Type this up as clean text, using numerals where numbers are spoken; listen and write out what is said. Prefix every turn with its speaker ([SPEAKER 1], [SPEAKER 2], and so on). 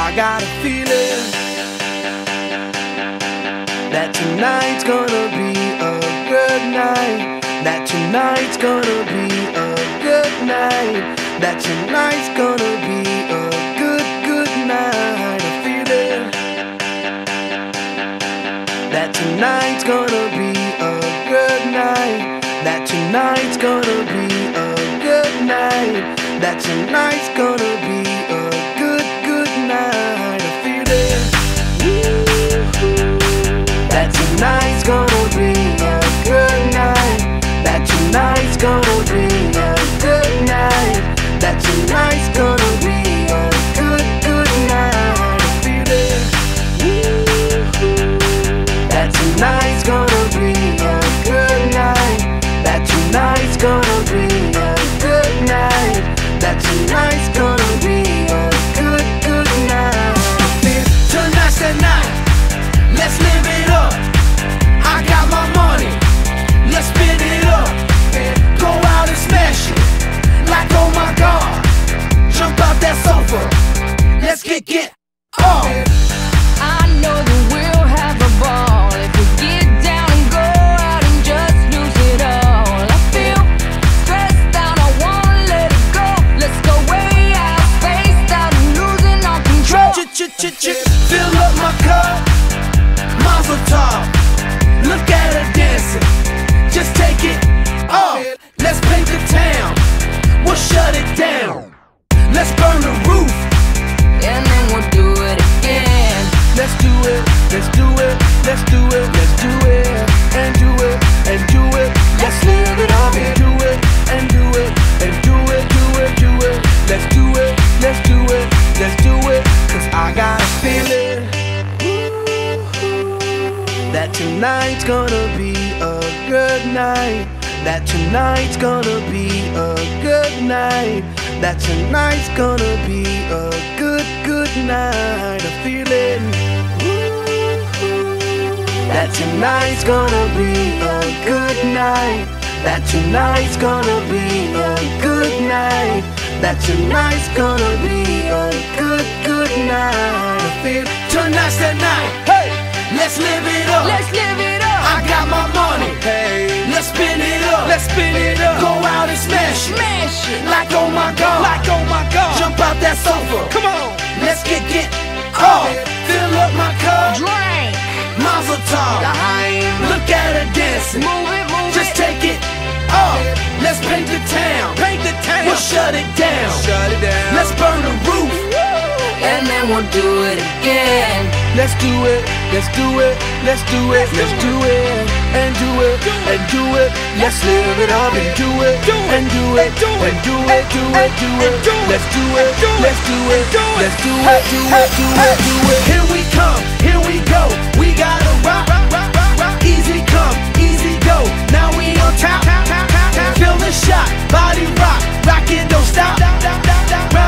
[SPEAKER 1] I got a feeling that tonight's gonna be a good night. That tonight's gonna be a good night. That tonight's gonna be a good night. A feeling that tonight's gonna be a good night. That tonight's gonna be a good night. That tonight's gonna be a good night. A feeling that tonight's gonna be a good night. That tonight's gonna be a good night. That tonight's gonna be a good night. A feeling that tonight's gonna be a good night. That tonight's gonna be a good night. That tonight's gonna be a good night. Tonight's the night, let's live it up. I got my money, let's spin it up. Go out and smash it, like oh my God. Jump out that sofa, let's get off.
[SPEAKER 2] I know that we'll have a ball if we get down and go out and just lose it all. I feel stressed out, I wanna let it go. Let's go way out, spaced out and losing all control.
[SPEAKER 1] Fill up my cup, Mazel tov. Look at her dancing, just take it off. Let's paint the town, we'll shut it down. Let's burn the roof,
[SPEAKER 2] And then we'll do it again.
[SPEAKER 1] let's do it, let's do it, let's do it, let's do it, and do it, and do it. Let's live it up and do it, and do it, and do it, do it, do it. Let's do it, let's do it, let's do it. Cause I got a feeling that tonight's gonna be a good night. That tonight's gonna be a good night. That tonight's gonna be a good night. A feeling that tonight's gonna be a good night. That tonight's gonna be a good night. That tonight's gonna be a good night. I feel tonight's the night. Hey, let's live it up.
[SPEAKER 2] Let's live it up.
[SPEAKER 1] I got my money. Hey, let's spin it up. Let's spin it up. Go out and smash it.
[SPEAKER 2] Smash it.
[SPEAKER 1] Like oh my God. Like oh my God. Jump out that sofa. Come on. Let's get off. Fill up my cup.
[SPEAKER 2] Drink.
[SPEAKER 1] Mazel tov. Look at her dancing.
[SPEAKER 2] Move it, move
[SPEAKER 1] Just
[SPEAKER 2] it.
[SPEAKER 1] take it off. Let's paint the town. Paint the town. We'll shut it down. Shut it down. Let's burn the roof.
[SPEAKER 2] And then we'll do it again.
[SPEAKER 1] Let's do it. Let's do it. Let's do it. Let's do it. And do it. And do it. Let's live it up and do it. And do it. And do it. Do it. Do it. Let's do it. Let's do it. Let's do it. Do it. Do it. Do it. Here we come. Here we go. We gotta rock. Easy come. Easy go. Now we on top. Feel the shot. Body rock. Rock it. Don't stop.